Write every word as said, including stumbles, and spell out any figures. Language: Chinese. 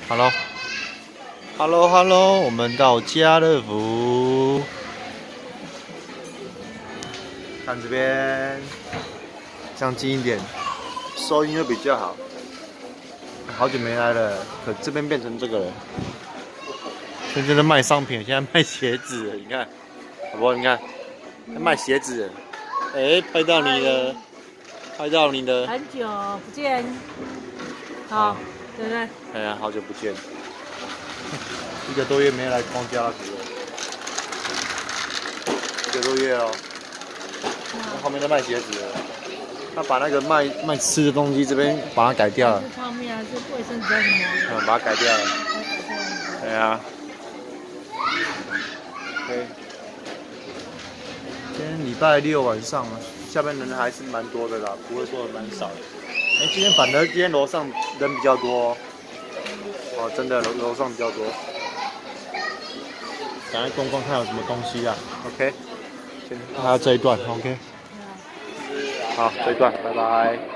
Hello，Hello，Hello， 我们到家乐福，看这边，这样近一点，收音会比较好。好久没来了，可这边变成这个了。真正的卖商品，现在卖鞋子了，你看，好不好？你看，卖鞋子。哎、欸，拍到你了，拍到你了。 很久不见，好，对不对？ 哎呀，好久不见，一个多月没来逛家乐福了，一个多月哦。那后面在卖鞋子了，他把那个卖卖吃的东西这边把它改掉了。 是泡面还是卫生纸还是什么？ 嗯，把它改掉了。对啊。OK。今天礼拜六晚上，下边人还是蛮多的啦，不会说蛮少的。哎、欸，今天反而今天楼上人比较多哦，哦真的楼楼上比较多。赶快逛逛看有什么东西啊 ？OK， 先还有这一段 ，OK。好，这一段，拜拜。